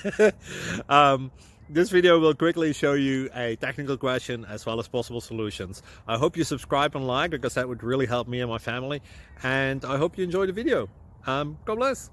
um, this video will quickly show you a technical question as well as possible solutions. I hope you subscribe and like, because that would really help me and my family. And I hope you enjoy the video. God bless.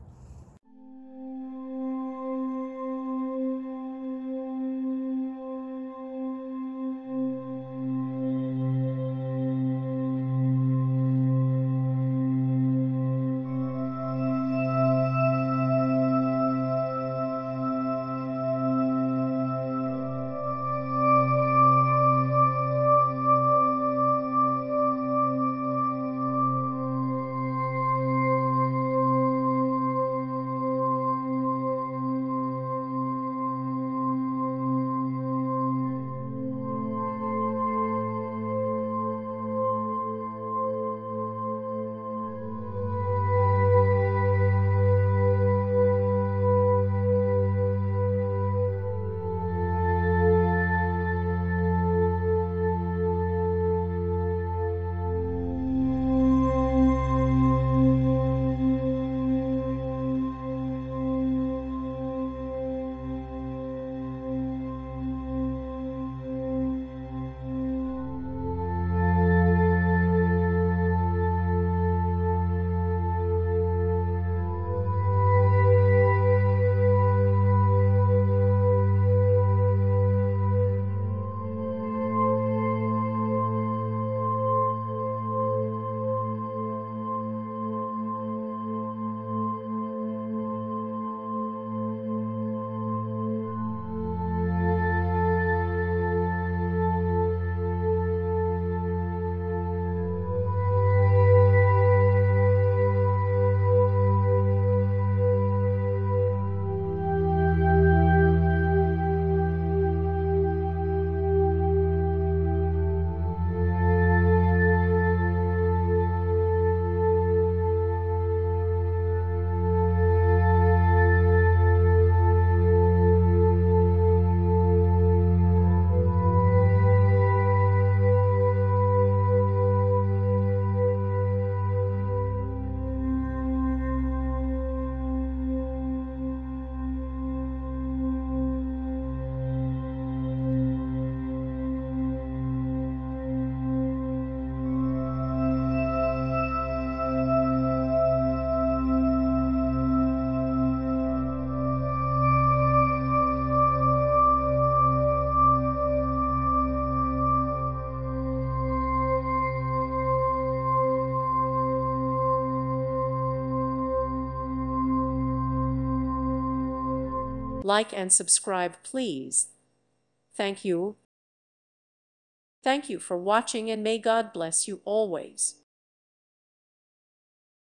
Like and subscribe, please. Thank you. Thank you for watching, and may God bless you always.